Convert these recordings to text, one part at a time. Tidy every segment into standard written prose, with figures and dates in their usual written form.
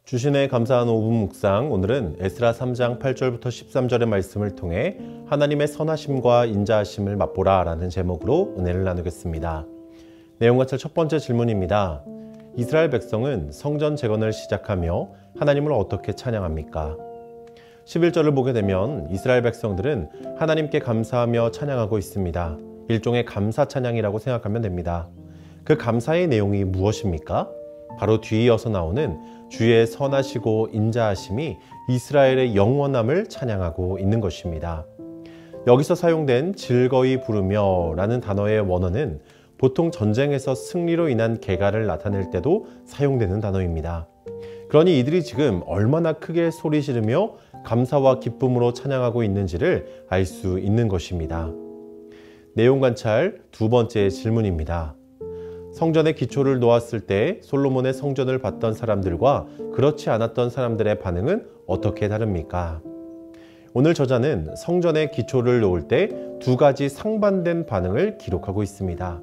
주신의 감사한 5분 묵상, 오늘은 에스라 3장 8절부터 13절의 말씀을 통해 하나님의 선하심과 인자하심을 맛보라 라는 제목으로 은혜를 나누겠습니다. 내용 같은 첫 번째 질문입니다. 이스라엘 백성은 성전 재건을 시작하며 하나님을 어떻게 찬양합니까? 11절을 보게 되면 이스라엘 백성들은 하나님께 감사하며 찬양하고 있습니다. 일종의 감사 찬양이라고 생각하면 됩니다. 그 감사의 내용이 무엇입니까? 바로 뒤이어서 나오는 주의 선하시고 인자하심이 이스라엘의 영원함을 찬양하고 있는 것입니다. 여기서 사용된 즐거이 부르며 라는 단어의 원어는 보통 전쟁에서 승리로 인한 개가를 나타낼 때도 사용되는 단어입니다. 그러니 이들이 지금 얼마나 크게 소리 지르며 감사와 기쁨으로 찬양하고 있는지를 알 수 있는 것입니다. 내용 관찰 두 번째 질문입니다. 성전의 기초를 놓았을 때 솔로몬의 성전을 봤던 사람들과 그렇지 않았던 사람들의 반응은 어떻게 다릅니까? 오늘 저자는 성전의 기초를 놓을 때 두 가지 상반된 반응을 기록하고 있습니다.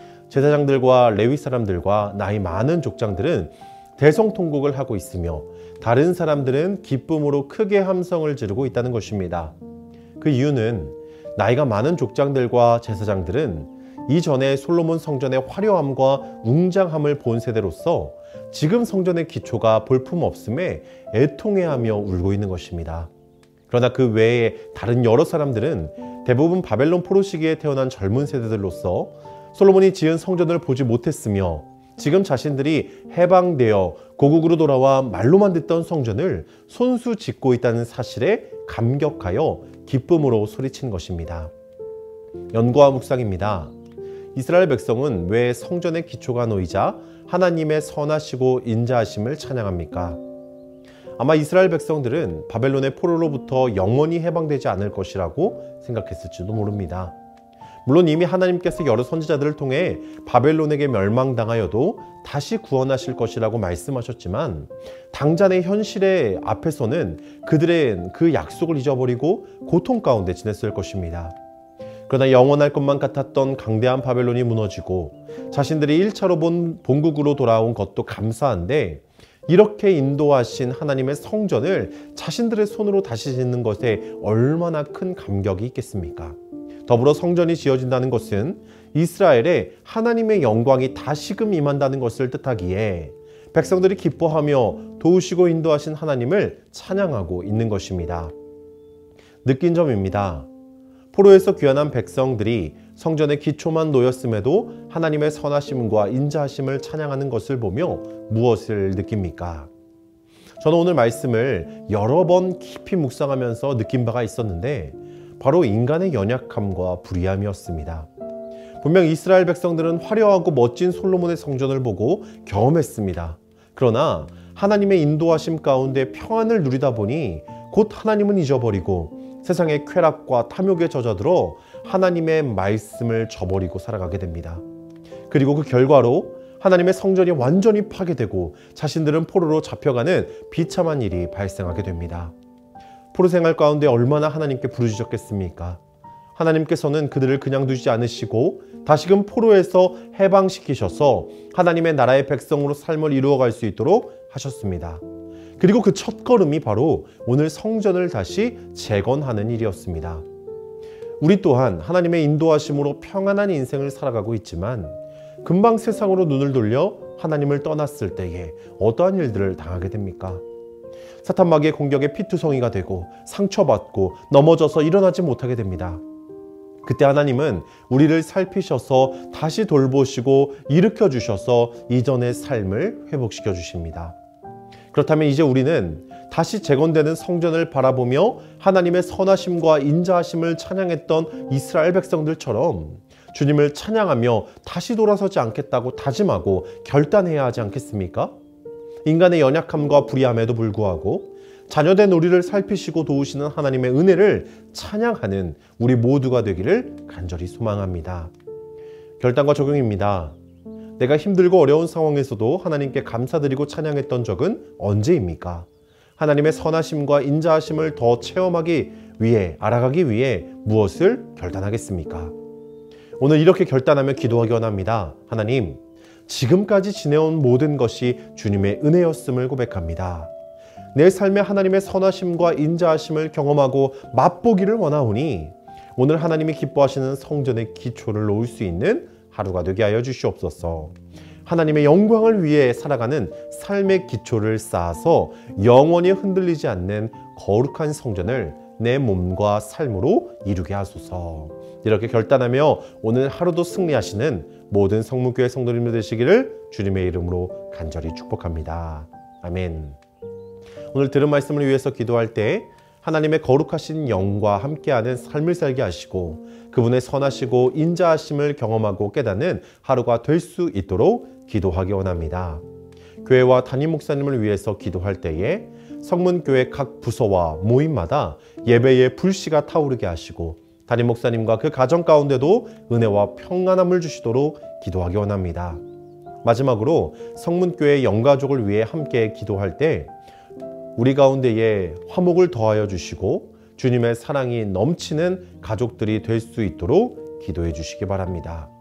제사장들과 레위 사람들과 나이 많은 족장들은 대성통곡을 하고 있으며 다른 사람들은 기쁨으로 크게 함성을 지르고 있다는 것입니다. 그 이유는 나이가 많은 족장들과 제사장들은 이전에 솔로몬 성전의 화려함과 웅장함을 본 세대로서 지금 성전의 기초가 볼품없음에 애통해하며 울고 있는 것입니다. 그러나 그 외에 다른 여러 사람들은 대부분 바벨론 포로 시기에 태어난 젊은 세대들로서 솔로몬이 지은 성전을 보지 못했으며 지금 자신들이 해방되어 고국으로 돌아와 말로만 듣던 성전을 손수 짓고 있다는 사실에 감격하여 기쁨으로 소리친 것입니다. 연구와 묵상입니다. 이스라엘 백성은 왜 성전의 기초가 놓이자 하나님의 선하시고 인자하심을 찬양합니까? 아마 이스라엘 백성들은 바벨론의 포로로부터 영원히 해방되지 않을 것이라고 생각했을지도 모릅니다. 물론 이미 하나님께서 여러 선지자들을 통해 바벨론에게 멸망당하여도 다시 구원하실 것이라고 말씀하셨지만 당장의 현실의 앞에서는 그들은 그 약속을 잊어버리고 고통 가운데 지냈을 것입니다. 그러나 영원할 것만 같았던 강대한 바벨론이 무너지고 자신들이 1차로 본 본국으로 돌아온 것도 감사한데 이렇게 인도하신 하나님의 성전을 자신들의 손으로 다시 짓는 것에 얼마나 큰 감격이 있겠습니까? 더불어 성전이 지어진다는 것은 이스라엘에 하나님의 영광이 다시금 임한다는 것을 뜻하기에 백성들이 기뻐하며 도우시고 인도하신 하나님을 찬양하고 있는 것입니다. 느낀 점입니다. 포로에서 귀환한 백성들이 성전의 기초만 놓였음에도 하나님의 선하심과 인자하심을 찬양하는 것을 보며 무엇을 느낍니까? 저는 오늘 말씀을 여러 번 깊이 묵상하면서 느낀 바가 있었는데 바로 인간의 연약함과 불의함이었습니다. 분명 이스라엘 백성들은 화려하고 멋진 솔로몬의 성전을 보고 경험했습니다. 그러나 하나님의 인도하심 가운데 평안을 누리다 보니 곧 하나님은 잊어버리고 세상의 쾌락과 탐욕에 젖어들어 하나님의 말씀을 저버리고 살아가게 됩니다. 그리고 그 결과로 하나님의 성전이 완전히 파괴되고 자신들은 포로로 잡혀가는 비참한 일이 발생하게 됩니다. 포로 생활 가운데 얼마나 하나님께 부르짖었겠습니까? 하나님께서는 그들을 그냥 두지 않으시고 다시금 포로에서 해방시키셔서 하나님의 나라의 백성으로 삶을 이루어갈 수 있도록 하셨습니다. 그리고 그 첫걸음이 바로 오늘 성전을 다시 재건하는 일이었습니다. 우리 또한 하나님의 인도하심으로 평안한 인생을 살아가고 있지만 금방 세상으로 눈을 돌려 하나님을 떠났을 때에 어떠한 일들을 당하게 됩니까? 사탄 마귀의 공격에 피투성이가 되고 상처받고 넘어져서 일어나지 못하게 됩니다. 그때 하나님은 우리를 살피셔서 다시 돌보시고 일으켜 주셔서 이전의 삶을 회복시켜 주십니다. 그렇다면 이제 우리는 다시 재건되는 성전을 바라보며 하나님의 선하심과 인자하심을 찬양했던 이스라엘 백성들처럼 주님을 찬양하며 다시 돌아서지 않겠다고 다짐하고 결단해야 하지 않겠습니까? 인간의 연약함과 불의함에도 불구하고 자녀된 우리를 살피시고 도우시는 하나님의 은혜를 찬양하는 우리 모두가 되기를 간절히 소망합니다. 결단과 적용입니다. 내가 힘들고 어려운 상황에서도 하나님께 감사드리고 찬양했던 적은 언제입니까? 하나님의 선하심과 인자하심을 더 체험하기 위해, 알아가기 위해 무엇을 결단하겠습니까? 오늘 이렇게 결단하며 기도하기 원합니다. 하나님, 지금까지 지내온 모든 것이 주님의 은혜였음을 고백합니다. 내 삶에 하나님의 선하심과 인자하심을 경험하고 맛보기를 원하오니 오늘 하나님이 기뻐하시는 성전의 기초를 놓을 수 있는 하루가 되게 하여 주시옵소서. 하나님의 영광을 위해 살아가는 삶의 기초를 쌓아서 영원히 흔들리지 않는 거룩한 성전을 내 몸과 삶으로 이루게 하소서. 이렇게 결단하며 오늘 하루도 승리하시는 모든 성문교회 성도님들 되시기를 주님의 이름으로 간절히 축복합니다. 아멘. 오늘 들은 말씀을 위해서 기도할 때 하나님의 거룩하신 영과 함께하는 삶을 살게 하시고 그분의 선하시고 인자하심을 경험하고 깨닫는 하루가 될 수 있도록 기도하기 원합니다. 교회와 담임 목사님을 위해서 기도할 때에 성문교회 각 부서와 모임마다 예배의 불씨가 타오르게 하시고 담임 목사님과 그 가정 가운데도 은혜와 평안함을 주시도록 기도하기 원합니다. 마지막으로 성문교회 영가족을 위해 함께 기도할 때 우리 가운데에 화목을 더하여 주시고 주님의 사랑이 넘치는 가족들이 될 수 있도록 기도해 주시기 바랍니다.